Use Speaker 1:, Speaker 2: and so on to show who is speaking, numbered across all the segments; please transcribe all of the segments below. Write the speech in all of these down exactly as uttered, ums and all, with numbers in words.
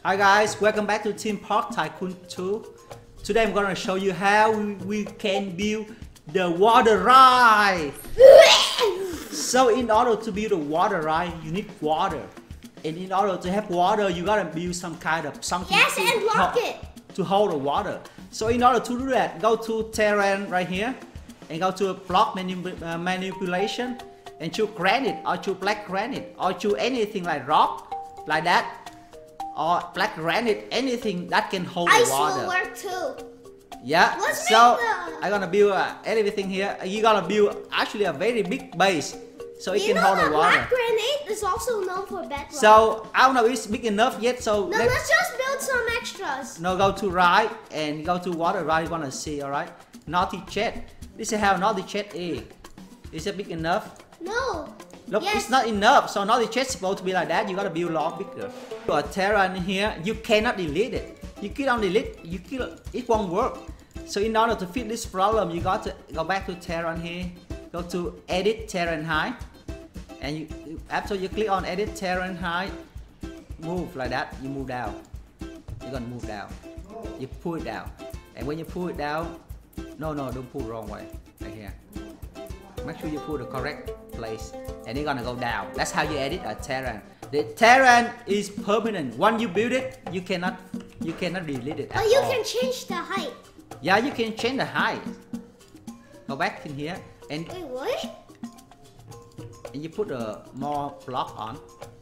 Speaker 1: Hi guys, welcome back to Theme Park Tycoon two. Today I'm gonna show you how we, we can build the water ride. So in order to build a water ride, you need water. And in order to have water, you gotta build some kind of something
Speaker 2: yes,
Speaker 1: to,
Speaker 2: and lock it.
Speaker 1: to hold the water. So in order to do that, go to terrain right here and go to block manip uh, manipulation and choose granite or choose black granite or choose anything like rock like that or black granite, anything that can hold
Speaker 2: Ice
Speaker 1: the water.
Speaker 2: will work too.
Speaker 1: Yeah,
Speaker 2: Let's
Speaker 1: so
Speaker 2: make the...
Speaker 1: I'm gonna build uh, everything here. You gotta build actually a very big base so it
Speaker 2: you
Speaker 1: can
Speaker 2: know
Speaker 1: hold
Speaker 2: that
Speaker 1: the water.
Speaker 2: black granite is also known for bedrock.
Speaker 1: So I don't know if it's big enough yet. So
Speaker 2: no,
Speaker 1: let's,
Speaker 2: let's just build some extras.
Speaker 1: no, go to right and go to water right. You wanna see, all right? Naughty chat. This is how naughty chat is. Is it big enough?
Speaker 2: No.
Speaker 1: Look,
Speaker 2: yes.
Speaker 1: it's not enough. So naughty chat is supposed to be like that. You gotta build a lot bigger. A terrain here, you cannot delete it. You keep on delete, you keep, it won't work. So in order to fix this problem, you got to go back to terrain here. Go to edit terrain height, and you after you click on edit terrain height, move like that. You move down. You're gonna move down. You pull it down, and when you pull it down, no, no, don't pull wrong way. Right here. Make sure you pull the correct place, and you're gonna go down. That's how you edit a terrain. The terrain is permanent. Once you build it, you cannot, you cannot delete it.
Speaker 2: But
Speaker 1: at
Speaker 2: you
Speaker 1: all.
Speaker 2: can change the height.
Speaker 1: Yeah, you can change the height. Go back in here, and
Speaker 2: Wait, what?
Speaker 1: and you put a more block on.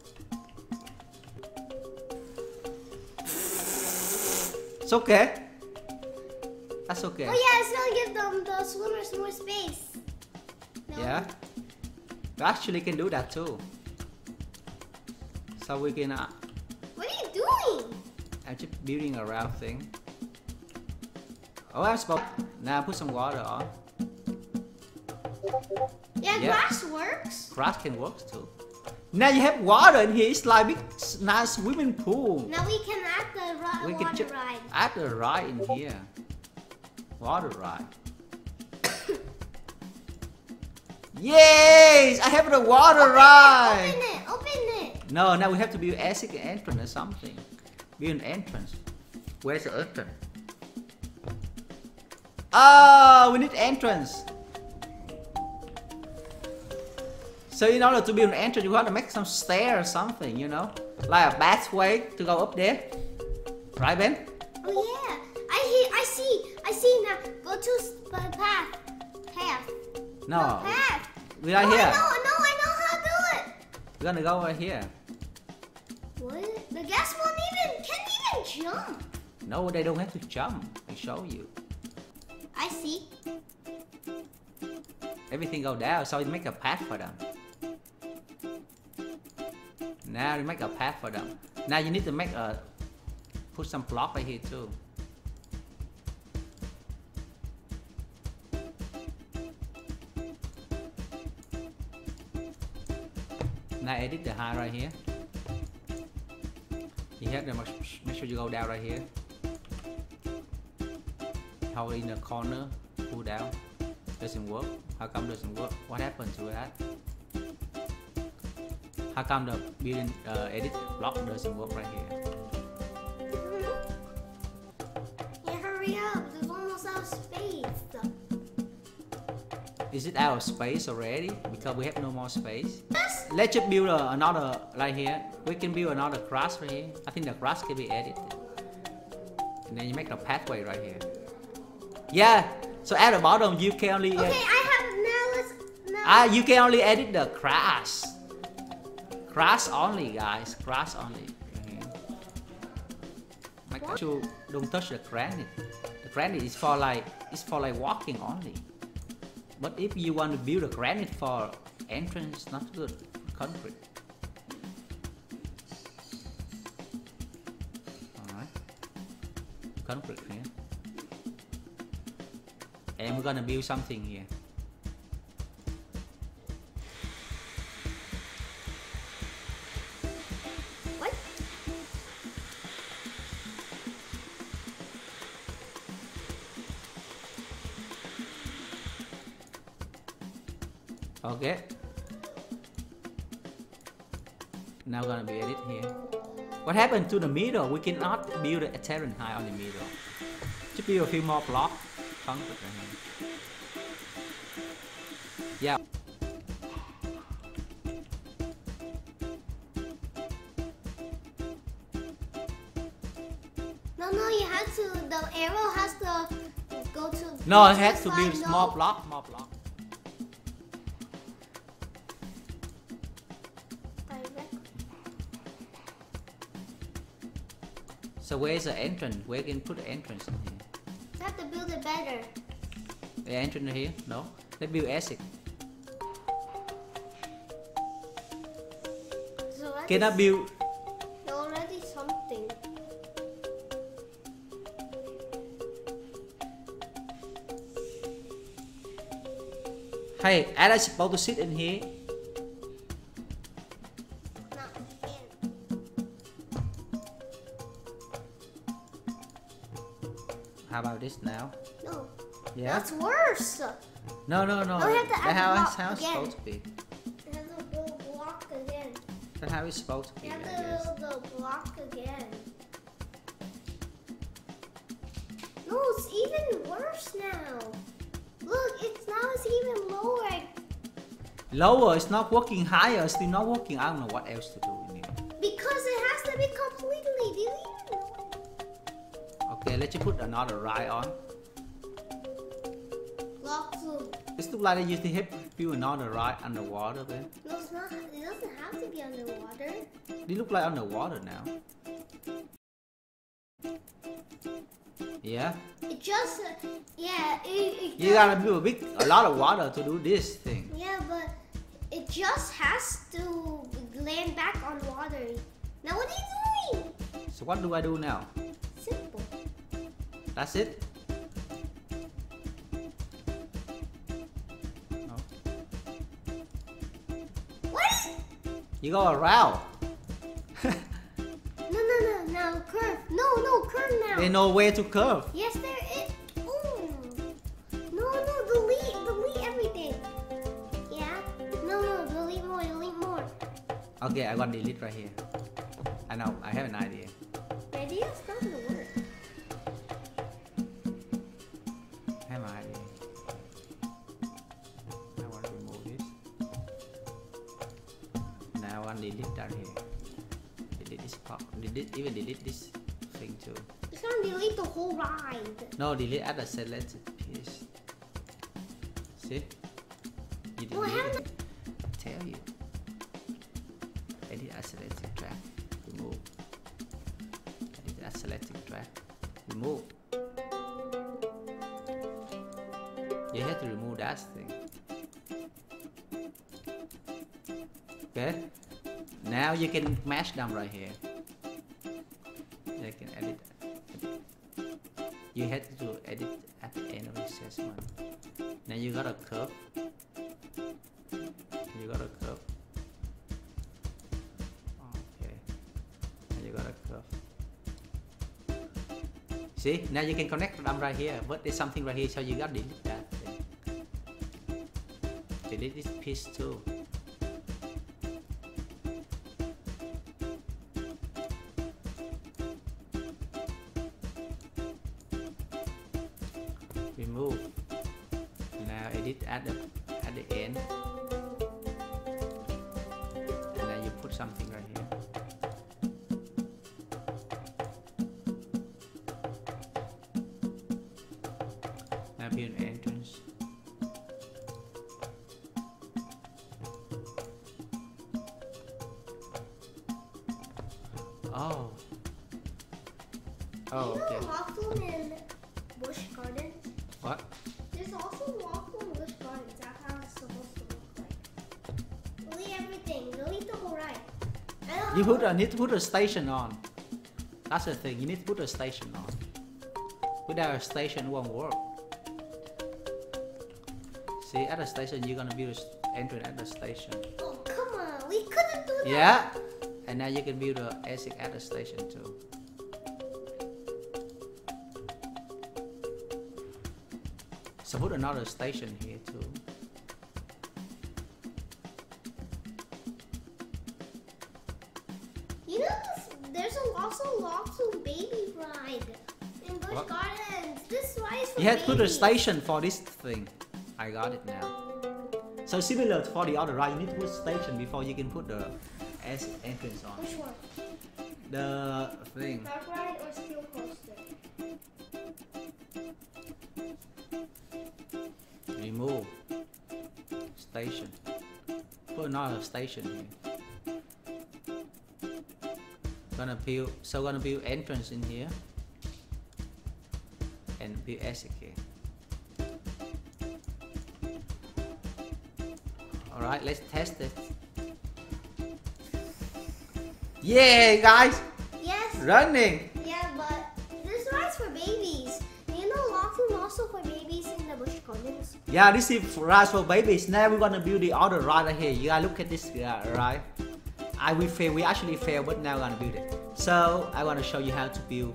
Speaker 1: It's okay. That's okay.
Speaker 2: Oh yeah, it's gonna give them the swimmers more space. No.
Speaker 1: Yeah. We actually can do that too. So we can. Uh,
Speaker 2: What are you doing?
Speaker 1: I'm just building a round thing. Oh, I'm supposed. Now put some water on.
Speaker 2: Yeah,
Speaker 1: Yeah.
Speaker 2: grass works.
Speaker 1: Grass can work too. Now you have water in here. It's like big, nice swimming pool.
Speaker 2: Now we can add the ri
Speaker 1: We can
Speaker 2: water
Speaker 1: just
Speaker 2: ride.
Speaker 1: add the ride in here. Water ride. Yes! I have the water
Speaker 2: Open
Speaker 1: ride!
Speaker 2: It, open it, open it.
Speaker 1: No, now we have to build exit entrance or something. Build an entrance. Where's the entrance? Oh, we need entrance. So in order to build an entrance, you have to make some stair or something, you know? Like a pathway to go up there. Right, Ben?
Speaker 2: Oh yeah, I hear, I see, I see now. Go to the path, path.
Speaker 1: No.
Speaker 2: The path.
Speaker 1: We're right
Speaker 2: oh,
Speaker 1: here.
Speaker 2: I know, I know, I know how to do it.
Speaker 1: We're gonna go right here.
Speaker 2: What? The gas won't even, can't even jump.
Speaker 1: No, they don't have to jump. I show you.
Speaker 2: I see.
Speaker 1: Everything go down, so you make a path for them. Now you make a path for them. Now you need to make a put some block right here too. Now edit the height right here. You have to make sure you go down right here. Hold in the corner, pull down. Doesn't work. How come doesn't work? What happened to that? How come the building uh, edit block doesn't work right here?
Speaker 2: Yeah, hurry up. There's almost out of space.
Speaker 1: Is it out of space already? Because we have no more space.
Speaker 2: Yes.
Speaker 1: Let's just build uh, another right here. We can build another grass right here. I think the grass can be edited. And then you make a pathway right here. Yeah. So at the bottom you can only.
Speaker 2: Okay,
Speaker 1: Uh,
Speaker 2: I have now. Let's now.
Speaker 1: ah, you can only edit the grass. Grass only, guys. Grass only. Okay. Make sure don't touch the granite. The granite is for like it's for like walking only. But if you want to build a granite for entrance, not good. Concrete. Alright. Concrete here. And we're gonna build something here.
Speaker 2: What?
Speaker 1: Okay. Now gonna be edit here. What happened to the middle? We cannot build a terrain high on the middle. Just build a few more blocks. Yeah.
Speaker 2: No, no, you have to, the arrow has to go to...
Speaker 1: No, it has to build
Speaker 2: no.
Speaker 1: small block, small block. So where's the entrance? Where can put the entrance in here?
Speaker 2: You have to build it better.
Speaker 1: The entrance here? No. Let's build acid.
Speaker 2: So
Speaker 1: Can I build?
Speaker 2: Already something.
Speaker 1: Hey, am I supposed to sit in here? How about this now?
Speaker 2: No.
Speaker 1: Yeah?
Speaker 2: That's worse.
Speaker 1: No, no, no.
Speaker 2: No, we have to
Speaker 1: That's
Speaker 2: add
Speaker 1: how
Speaker 2: the
Speaker 1: it's
Speaker 2: block
Speaker 1: how it's
Speaker 2: again.
Speaker 1: supposed to be.
Speaker 2: You have to build a block again.
Speaker 1: That's how it's supposed to be,
Speaker 2: You
Speaker 1: I
Speaker 2: have
Speaker 1: guess.
Speaker 2: to build the block again. No, it's even worse now. Look, it's now it's even lower.
Speaker 1: Lower, it's not working. Higher, it's still not working. I don't know what else to do in here.
Speaker 2: Because it has to be completely deleted.
Speaker 1: Okay, let's just put another ride on.
Speaker 2: Lots of...
Speaker 1: It's look like they used to have build another ride underwater, man.
Speaker 2: No, it's not. It doesn't have to be underwater.
Speaker 1: They look like underwater now. Yeah.
Speaker 2: It just, uh, yeah, it, it
Speaker 1: You gotta build a big, a lot of water to do this thing.
Speaker 2: Yeah, but it just has to land back on water. Now what are you doing?
Speaker 1: So what do I do now?
Speaker 2: Simple.
Speaker 1: That's it? No.
Speaker 2: What?
Speaker 1: You go around.
Speaker 2: No, no, no, now curve. No, no, curve now.
Speaker 1: They know where to curve.
Speaker 2: Yes, there is. Oh. No, no, delete, delete everything. Yeah. No, no, delete more, delete more.
Speaker 1: Okay, I got delete right here. I know, I have an idea.
Speaker 2: Maybe it's not gonna work.
Speaker 1: I have an idea. I want to remove this. Now I want to delete that here. Delete this part. Delete, even delete this thing too.
Speaker 2: It's gonna delete the whole ride.
Speaker 1: No, delete at the selected piece. See? You
Speaker 2: No, I
Speaker 1: delete
Speaker 2: haven't.
Speaker 1: it. I tell you. Edit as selected track. Remove. Edit as selected track. Remove. You have to remove that thing. Okay? Now you can match them right here. You can edit. edit. You have to do edit at the end of the assessment. Now you got a curve. You got a curve. Okay. Now you got a curve. See? Now you can connect them right here. But there's something right here, so you got to delete that thing. Delete this piece too. Remove. Now edit at the at the end. And then you put something right here. Now build an entrance. Oh. Oh,
Speaker 2: You know
Speaker 1: okay.
Speaker 2: Hawthorne and Busch Gardens?
Speaker 1: What?
Speaker 2: There's also Hawthorne and Busch Gardens. That's how it's supposed to look like. Delete everything. Delete the whole ride. I don't
Speaker 1: You
Speaker 2: know.
Speaker 1: put a, need to put a station on. That's the thing. You need to put a station on. Without a station, it won't work. See, at the station, you're gonna build an entrance at the station.
Speaker 2: Oh, come on. We couldn't do that.
Speaker 1: Yeah. And now you can build a ASIC at the station too. So put another station here too.
Speaker 2: You know, there's a also lock to baby ride in Busch
Speaker 1: What?
Speaker 2: Gardens. This ride is for
Speaker 1: You have to put a
Speaker 2: babies.
Speaker 1: station for this thing. I got it now. So similar for the other ride, you need to put station before you can put the S entrance on.
Speaker 2: Which one?
Speaker 1: The thing.
Speaker 2: Dark ride or steel coaster?
Speaker 1: Remove station. Put another station here. Gonna build. So gonna build entrance in here and build exit here. All right, let's test it. Yeah, guys,
Speaker 2: Yes.
Speaker 1: running.
Speaker 2: Yeah, but this ride's for babies. You know, lock room also for babies in the Busch Gardens.
Speaker 1: Yeah, this is ride for babies. Now we're gonna build the other ride right here. You gotta look at this uh, ride. I will fail. We actually failed, but now we're gonna build it. So I want to show you how to build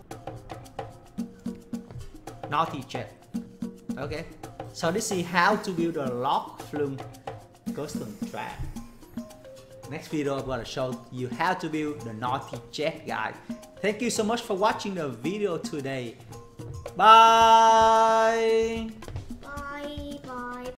Speaker 1: Naughty Jet. Okay. So this is how to build a lock flume custom track. Next video I'm gonna show you how to build the Naughty Jet, guys. Thank you so much for watching the video today. Bye.